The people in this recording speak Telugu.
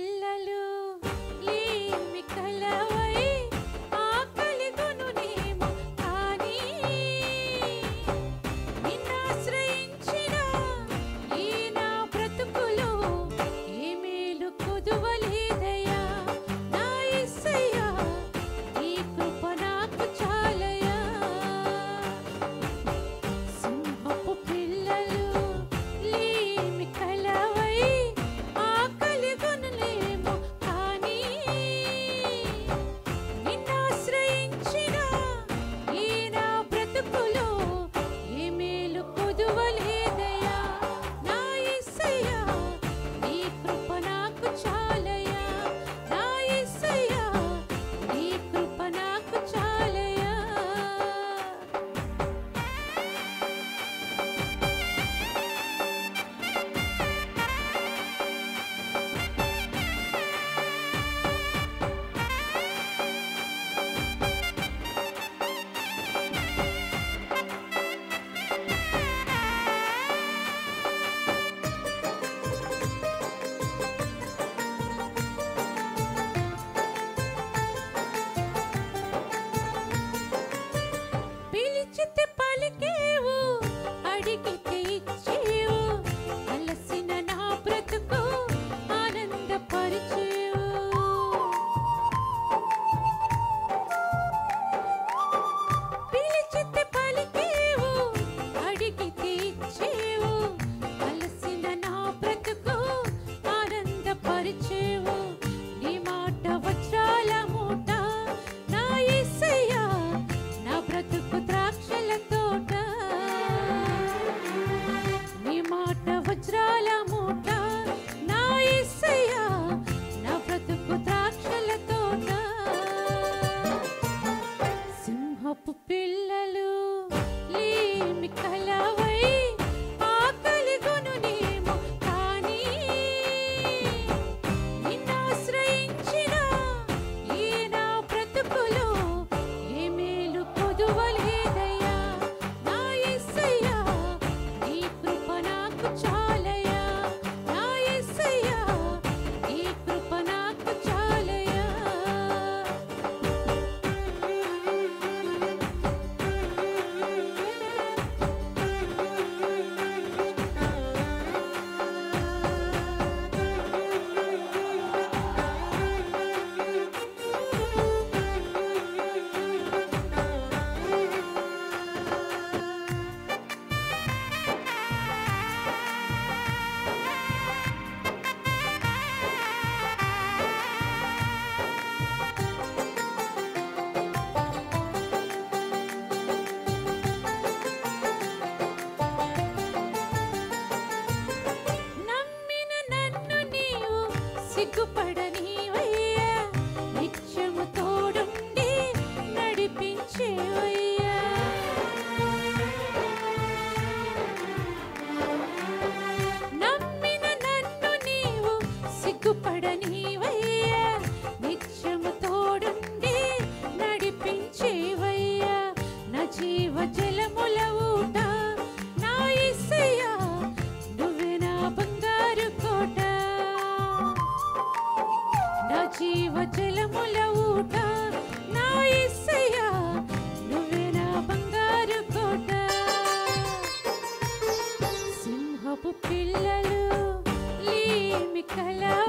పిల్లలు లేమి కలవై ఆకలిగొనునేమో కానీ నిన్నాశ్రయించిన ఈ నా బ్రతుకులో ఏ మేలు కొదువలేదయ్యా నా యేసయ్యా నీ కృప నాకు చాలయ్యా సింహపు పిల్లలు లేమి కలవై ఆకలిగొనులేమో కానీ నిన్నాశ్రయించిన ఈ నా బ్రతుకులో ఏ మేలు కొదువలేదయ్యా నా యేసయ్యా నీ కృప నాకు చాలయ్యా నా యేసయ్యా నీ కృప నాకు చాలయ్యా పిలిచితే పలికేవు అడిగితే ఇచ్చేవు అలసిన నా బ్రతుకు ఆనందపరిచేవు పిలిచితే పలికేవు అడిగితే ఇచ్చేవు అలసిన నా బ్రతుకు ఆనందపరిచేవు నీ మాట వజ్రాల మూట నా యేసయ్యా నా బ్రతుకు ద్రాక్షల తోట నీ మాట వజ్రాల మూట నా యేసయ్యా నా బ్రతుకు ద్రాక్షల తోట సింహపు పిల్లలు లేమి కలవై ఆకలిగొనునేమో కానీ నిన్నాశ్రయించిన ఈ నా బ్రతుకులో ఏ మేలు కొదువలేదయ్యా నా యేసయ్యా నీ కృప నాకు చాలయ్యా నా యేసయ్యా నీ కృప నాకు చాలయ్యా నమ్మిన నన్ను నీవు సిగ్గుపడనీవయ్యా నిత్యము తోడుండి నడిపించేవయ్యా నమ్మిన నన్ను నీవు సిగ్గుపడనీవయ్యా నిత్యము తోడుండి నడిపించేవయ్యా నా జీవ జలముల ఊట నా యేసయ్యా నువ్వే నా బంగారు కోట నా జీవ జలముల ఊట నా యేసయ్యా నువ్వే నా బంగారు కోట సింహపు పిల్లలు లేమి కలవై